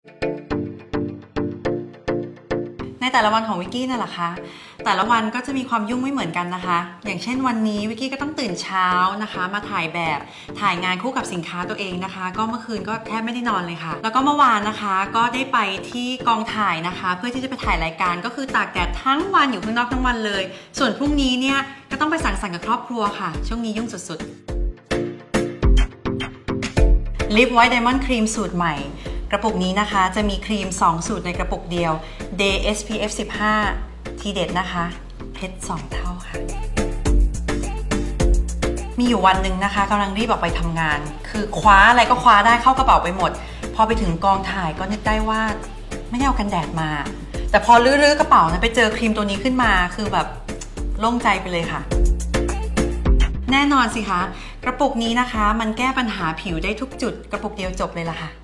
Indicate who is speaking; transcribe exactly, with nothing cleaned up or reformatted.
Speaker 1: ในแต่ละวันของวิกกี้นั่นแหละคะแต่ละวันก็จะมีความยุ่งไม่เหมือนกันนะคะอย่างเช่นวันนี้วิกกี้ก็ต้องตื่นเช้านะคะมาถ่ายแบบถ่ายงานคู่กับสินค้าตัวเองนะคะก็เมื่อคืนก็แทบไม่ได้นอนเลยค่ะแล้วก็เมื่อวานนะคะก็ได้ไปที่กองถ่ายนะคะเพื่อที่จะไปถ่ายรายการก็คือตากแดดทั้งวันอยู่ข้างนอกทั้งวันเลยส่วนพรุ่งนี้เนี่ยก็ต้องไปสังสรรค์กับครอบครัวค่ะช่วงนี้ยุ่งสุดๆลิปไวท์ไดมอนด์ครีมสูตรใหม่กระปุกนี้นะคะจะมีครีมสองสูตรในกระปุกเดียว Day เอส พี เอฟ สิบห้า ทีเด็ดนะคะเพชรสองเท่าค่ะมีอยู่วันหนึ่งนะคะกำลังรีบออกไปทำงานคือคว้าอะไรก็คว้าได้เข้ากระเป๋าไปหมดพอไปถึงกองถ่ายก็นึกได้ว่าไม่ได้เอากันแดดมาแต่พอลื้อๆกระเป๋านะไปเจอครีมตัวนี้ขึ้นมาคือแบบโล่งใจไปเลยค่ะแน่นอนสิคะกระปุกนี้นะคะมันแก้ปัญหาผิวได้ทุกจุดกระปุกเดียวจบเลยล่ะค่ะ